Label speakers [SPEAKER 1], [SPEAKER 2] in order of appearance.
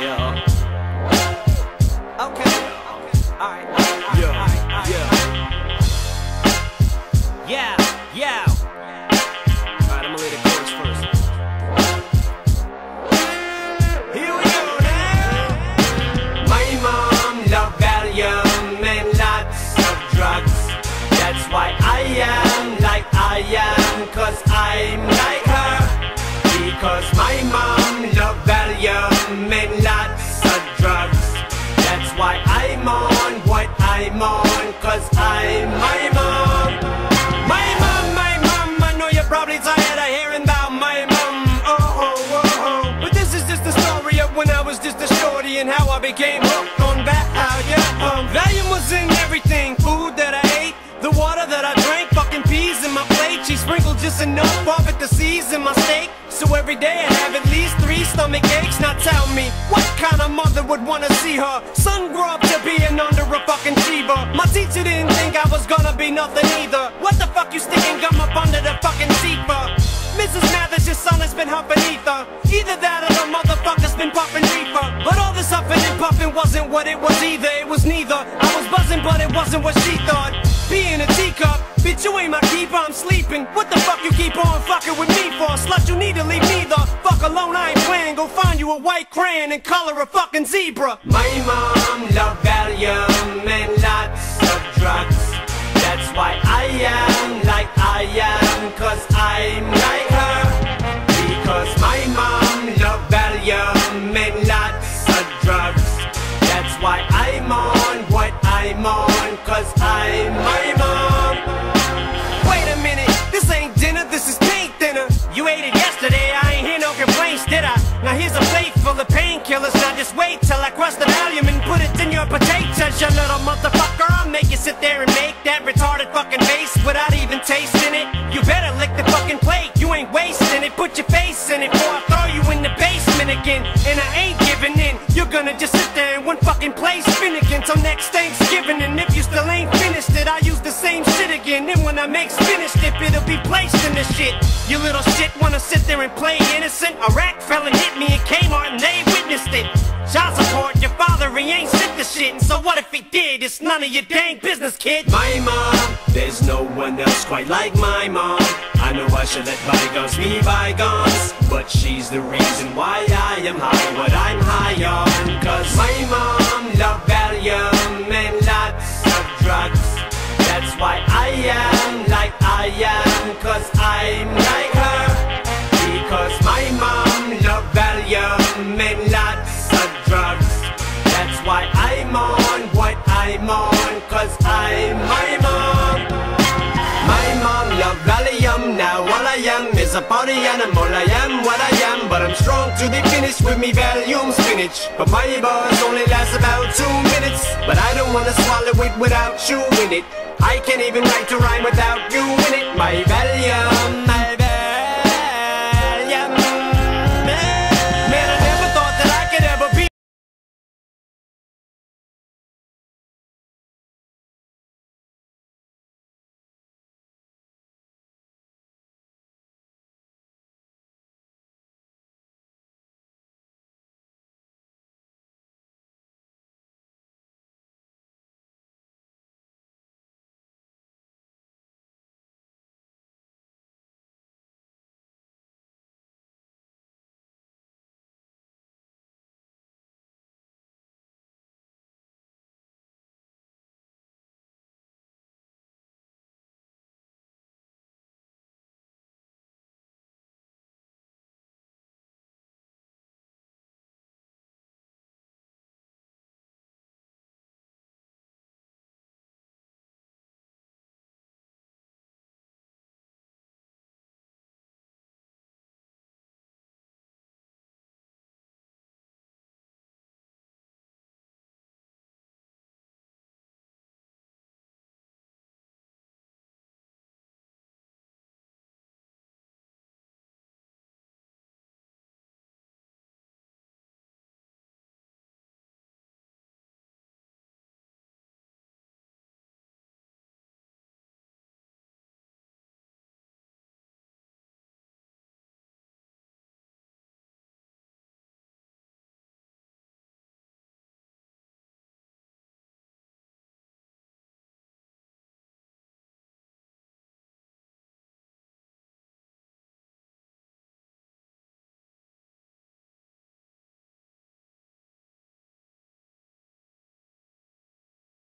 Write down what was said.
[SPEAKER 1] Yeah.
[SPEAKER 2] Okay. Alright. Yeah.
[SPEAKER 1] Alright, I'm gonna lay the chorus first.
[SPEAKER 2] Here we go now. My mom loved Valium and lots of drugs. That's why I am like I am, 'cause I'm like her. Because my mom loved Valium and lots of drugs. That's why I'm on what I'm on, 'cause I'm my mom. My mom, I know you're probably tired of hearing about my mom. But this is just the story of when I was just a shorty and how I became hooked on Valium. Valium was in everything, food that I ate, the water that I drank, fucking peas in my plate. She sprinkled just enough of it to season my steak. So every day I'd have at least 3 stomach aches. Now tell me, what kind of mother would wanna see her son grow up to being under a fucking Shiva? My teacher didn't think I was gonna be nothing either. What the fuck you sticking gum up under the fucking seat for? Mrs. Mathers, your son has been huffing ether. Either that or the motherfucker's been puffing reefer. But all this huffing and puffing wasn't what it was either. It was neither. I was buzzing but it wasn't what she thought. Being a teacup, bitch, you ain't my keeper, I'm sleeping. What the fuck you keep on fucking with me for? Slut, you need to leave me the fuck alone, I ain't playing. Go find you a white crayon and color a fucking zebra. My mom loved Valium and lots of drugs. That's why I am like I am, 'cause I'm like her. Because my mom loved Valium and lots of drugs. That's why I'm on what I'm on, 'cause I'm my mom. Wait a minute, this ain't dinner, this is paint thinner. You ate it yesterday, I ain't hear no complaints, did I? Now here's a plate full of painkillers. Now just wait till I crush the Valium and put it in your potatoes, you little motherfucker. I'll make you sit there and make that retarded fucking face without even tasting it. You better lick the fucking plate, you ain't wasting it. Put your face in it before I throw you in the basement again. And I ain't giving in, you're gonna just sit there in one fucking place spinning till next Thanksgiving. And if you still ain't finished it, I use the same shit again. Then when I make spinach dip, it'll be placed in the shit. You little shit wanna sit there and play innocent? A rack felon hit me in Kmart and they witnessed it. Child support, your father, he ain't sent the shit. And so what if he did? It's none of your dang business, kid. My mom, there's no one else quite like my mom. I know I should let bygones be bygones, but she's the reason why I am high, what I'm high on. 'Cause my mom loved Valium and lots of drugs. That's why I am like I am, 'cause I'm like her. Because my mom loved Valium and lots of drugs. That's why I'm on what I'm on, 'cause I'm my mom. My mom loved Valium, now all I am is a party animal. I am what I am, but I'm strong to the finish with me Valium spinach. But my buzz only lasts about 2 minutes, but I don't wanna swallow it without you in it. I can't even write to rhyme without you in it. My Valium